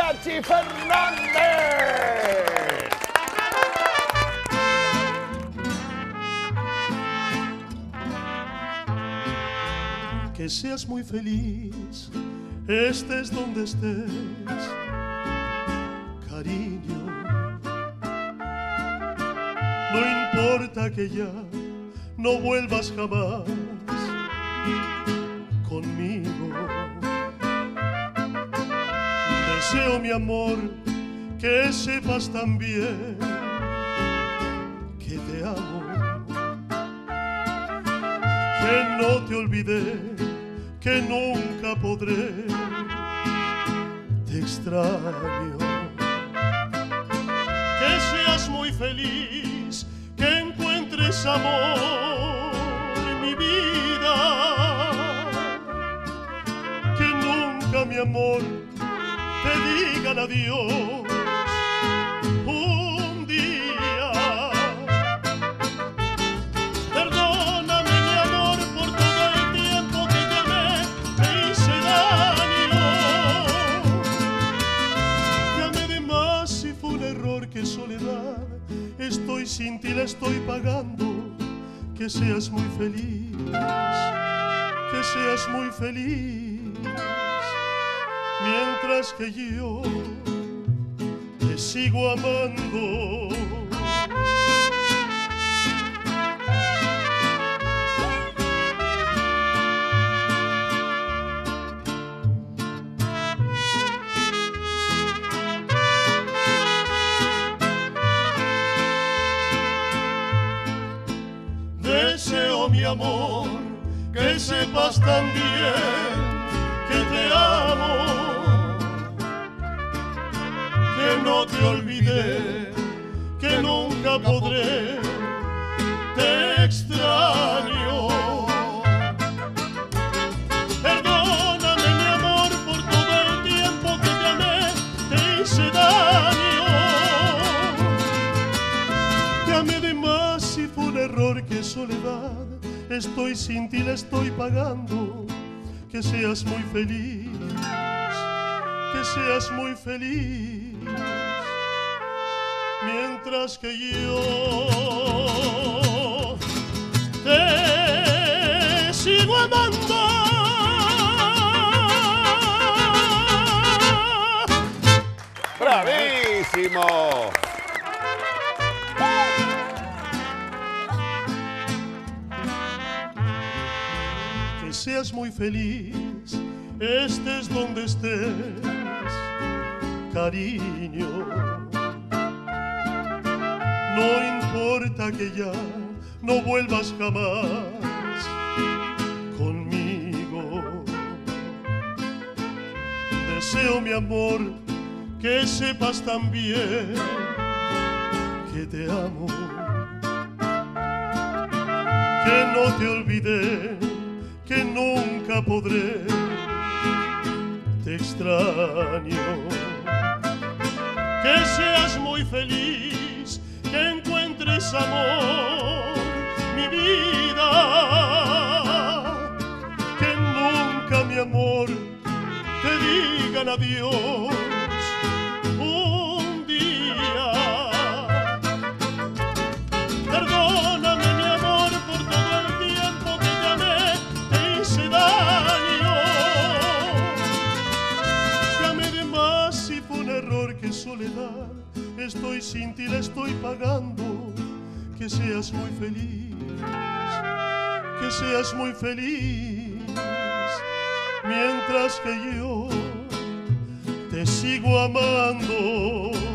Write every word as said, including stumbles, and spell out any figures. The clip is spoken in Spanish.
Mariachi Fernández. Que seas muy feliz, estés donde estés, cariño. No importa que ya no vuelvas jamás conmigo. Deseo, mi amor, que sepas también que te amo, que no te olvidé, que nunca podré, te extraño. Que seas muy feliz, que encuentres amor en mi vida, que nunca, mi amor, te digan adiós un día. Perdóname, mi amor, por todo el tiempo que te amé, te hice daño. Te amé de más y fue un error, que soledad. Estoy sin ti, la estoy pagando. Que seas muy feliz, que seas muy feliz, mientras que yo te sigo amando. Deseo, mi amor, que sepas también que te amo, que no te olvidé, que nunca podré, te extraño. Perdóname, mi amor, por todo el tiempo que te amé, te hice daño. Te amé de más y fue un error, que soledad. Estoy sin ti, la estoy pagando. Que seas muy feliz, que seas muy feliz, mientras que yo te sigo amando. ¡Bravísimo! Que seas muy feliz, estés donde estés, cariño. No importa que ya no vuelvas jamás conmigo. Deseo, mi amor, que sepas también que te amo, que no te olvidé, que nunca podré, te extraño. Que seas muy feliz, que encuentres amor, mi vida, que nunca, mi amor, te digan adiós un día. Perdóname, mi amor, por todo el tiempo que te amé, te hice daño. Te amé de más y fue un error, que soledad. Estoy sin ti, la estoy pagando. Que seas muy feliz, que seas muy feliz, mientras que yo te sigo amando.